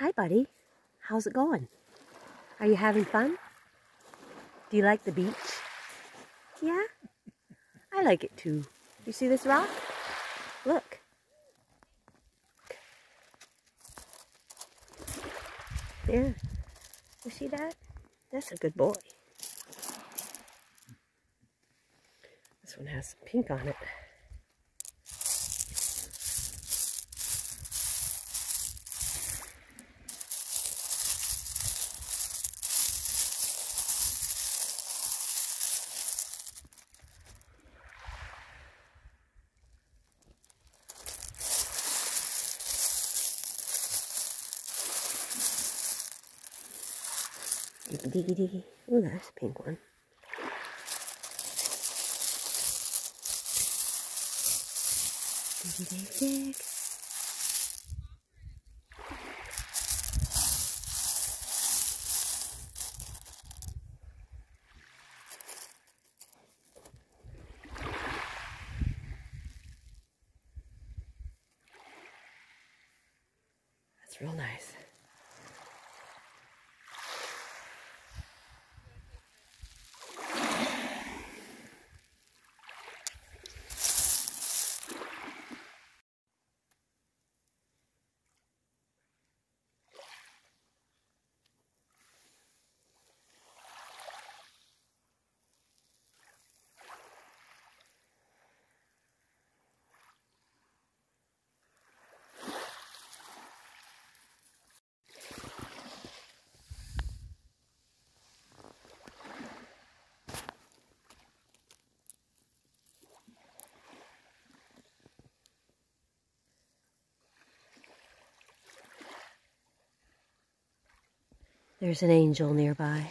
Hi, buddy. How's it going? Are you having fun? Do you like the beach? Yeah? I like it too. You see this rock? Look. Yeah. You see that? That's a good boy. This one has some pink on it. Diggy, diggy, diggy. Ooh, that's a pink one. Diggy, dig, dig. That's real nice. There's an angel nearby.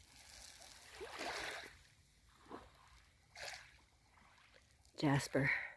Jasper.